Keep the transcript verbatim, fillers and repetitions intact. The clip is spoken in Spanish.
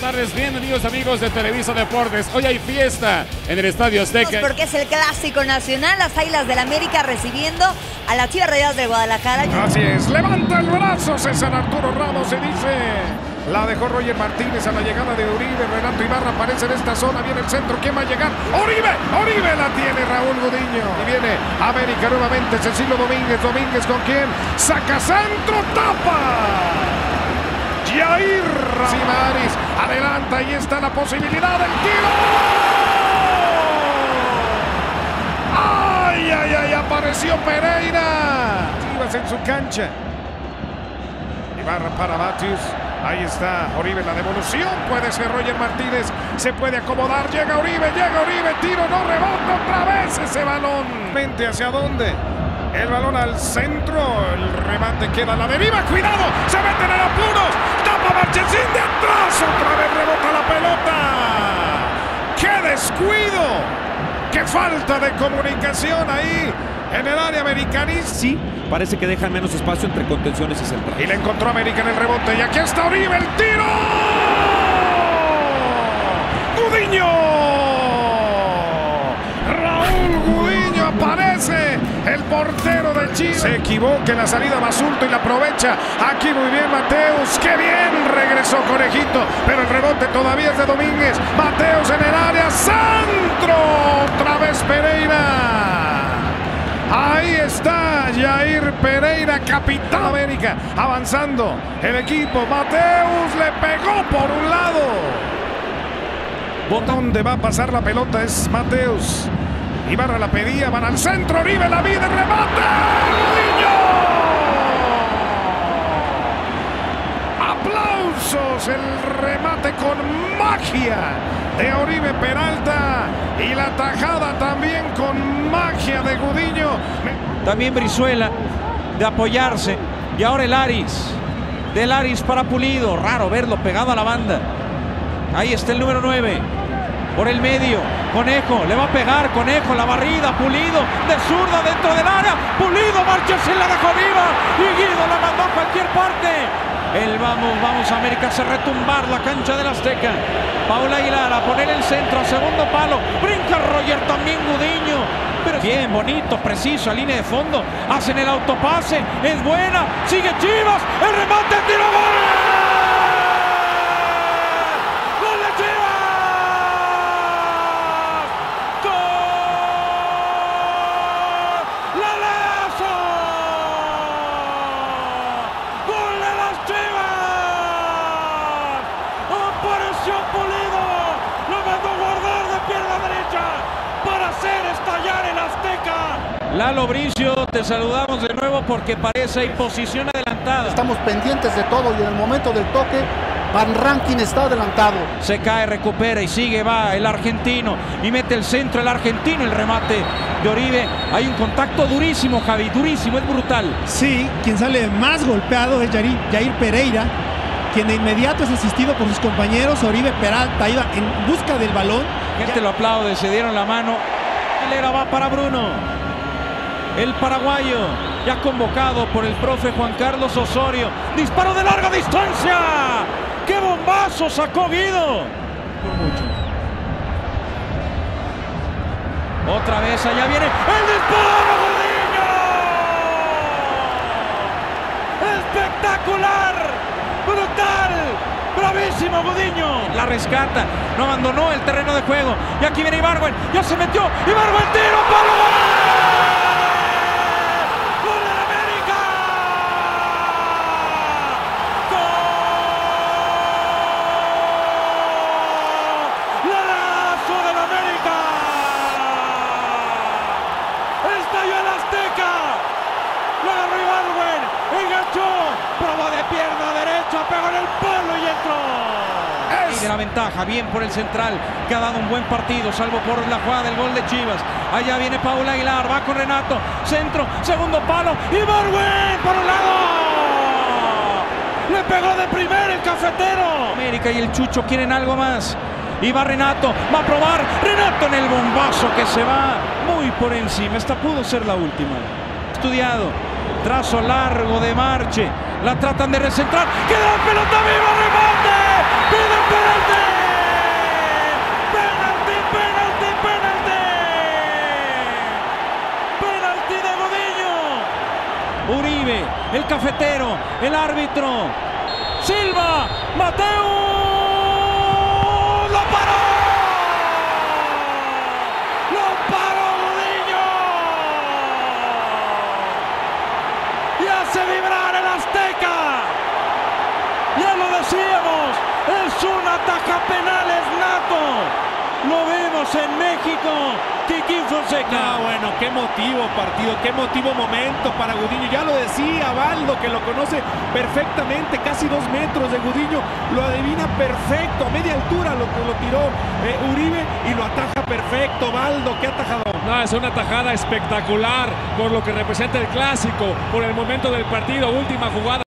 tardes, bienvenidos amigos de Televisa Deportes. Hoy hay fiesta en el Estadio Azteca. Porque es el clásico nacional, las Águilas del América recibiendo a las Chivas Rayadas de Guadalajara. Así es, levanta el brazo César Arturo Ramos y dice... La dejó Roger Martínez a la llegada de Uribe. Renato Ibarra aparece en esta zona. Viene el centro. ¿Quién va a llegar? ¡Oribe! ¡Oribe la tiene Raúl Gudiño! Y viene América nuevamente. Cecilio Domínguez. Domínguez con quién? Saca centro. ¡Tapa! Jair Simaris. Adelanta. Ahí está la posibilidad del tiro. ¡Ay, ay, ay! Apareció Pereira. Chivas en su cancha. Ibarra para Matius. Ahí está Oribe, la devolución, puede ser Roger Martínez, se puede acomodar, llega Oribe, llega Oribe, tiro, no rebota otra vez ese balón. Mente hacia dónde, el balón al centro, el remate queda a la deriva, cuidado, se meten en apuros, tapa Marchesín de atrás, otra vez rebota la pelota. ¡Qué descuido! ¡Qué falta de comunicación ahí! En el área americanista. Sí, parece que dejan menos espacio entre contenciones y centrales. Y le encontró América en el rebote. Y aquí está Oribe, el tiro. Gudiño. Raúl Gudiño aparece. El portero de Chile. Se equivoca en la salida Basulto y la aprovecha. Aquí muy bien Mateus. ¡Qué bien! Regresó Conejito. Pero el rebote todavía es de Domínguez. Mateus en el área. ¡Centro! Otra vez Pereira. Ahí está Jair Pereira, capitán América, avanzando el equipo. Mateus le pegó por un lado. ¿Dónde va a pasar la pelota? Es Mateus. Ibarra la pedía, van al centro, Oribe la vida, remate. ¡Niño! ¡Aplausos! El remate con magia de Oribe Peralta y la tajada también con magia de Gudiño. También Brizuela de apoyarse y ahora el Aris, del Aris para Pulido, raro verlo pegado a la banda. Ahí está el número nueve por el medio, Conejo le va a pegar, Conejo la barrida, Pulido de zurda dentro del área, Pulido, Marchesín la dejó viva y Guido la mandó a cualquier parte. El vamos, vamos América hace retumbar la cancha del Azteca. Paul Aguilar a poner el centro a segundo palo. Brinca Roger, también Gudiño. Pero bien, bonito, preciso, a línea de fondo. Hacen el autopase, es buena. Sigue Chivas, el remate, el tiro, gol. ¡Gol de Chivas! ¡Gol! ¡La Lazo! ¡Gol de las Chivas! Apareció Pulido, lo mandó a guardar de pierna derecha para hacer estallar el Azteca. Lalo Bricio, te saludamos de nuevo porque parece hay posición adelantada. Estamos pendientes de todo y en el momento del toque Van Rankin está adelantado. Se cae, recupera y sigue, va el argentino y mete el centro el argentino, el remate de Oribe. Hay un contacto durísimo, Javi, durísimo, es brutal. Sí, quien sale más golpeado es Jair, Jair Pereira, quien de inmediato es asistido por sus compañeros. Oribe Peralta iba en busca del balón. Gente lo aplaude, se dieron la mano. Hilera va para Bruno, el paraguayo, ya convocado por el profe Juan Carlos Osorio. Disparo de larga distancia. ¡Qué bombazo sacó Guido! Por mucho. Otra vez, allá viene el disparo, Gudiño. ¡Espectacular! ¡Brutal! ¡Bravísimo Gudiño! La rescata, no abandonó el terreno de juego. Y aquí viene Ibargüen, ya se metió. Ibargüen, tiro, palo, gol. ¡Gol de América! ¡Gol! ¡Golazo del América! ¡Estalló el Azteca! Lo agarró Ibargüen, enganchó, probó de pierna derecha, pegó en el palo y entró. Tiene la ventaja, bien por el central, que ha dado un buen partido, salvo por la jugada del gol de Chivas. Allá viene Paul Aguilar, va con Renato, centro, segundo palo, Ibargüen por un lado. Le pegó de primera el cafetero. América y el Chucho quieren algo más. Y va Renato, va a probar, Renato en el bombazo que se va muy por encima. Esta pudo ser la última. Estudiado, trazo largo de Marche, la tratan de recentrar, queda la pelota viva, remate, pide penalti. cafetero, el árbitro. Silva, Mateo. ¡Lo paró! ¡Lo paró Gudiño! Y hace vibrar el Azteca. Ya lo decíamos, es un ataca penales nato. Lo vemos en México, Kikín Fonseca. No, bueno, qué motivo partido, qué motivo momento para Gudiño. Ya lo decía Baldo, que lo conoce perfectamente, casi dos metros de Gudiño. Lo adivina perfecto, a media altura lo que lo tiró eh, Uribe y lo ataja perfecto. Baldo, qué atajador. No, es una tajada espectacular por lo que representa el clásico, por el momento del partido, última jugada.